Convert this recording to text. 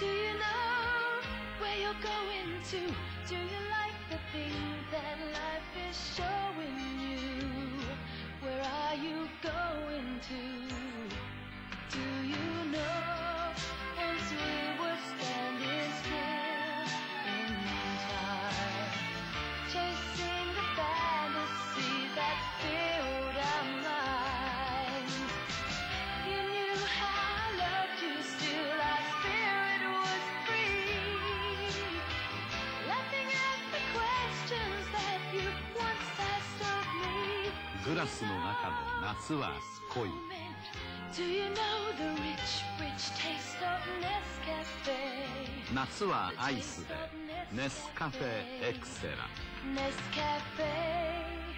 Do you know where you're going to? Do you like the things that life is showing you? Where are you going to? Do you know once we were standing still in time, chasing the fantasy that filled our minds? You knew how I loved you still, our spirit was free, laughing at the questions that you once asked of me. グラスの中の夏は恋。 Do you know the rich, rich taste of Nescafe? 夏はアイスでネスカフェエクセラ。 Nescafe.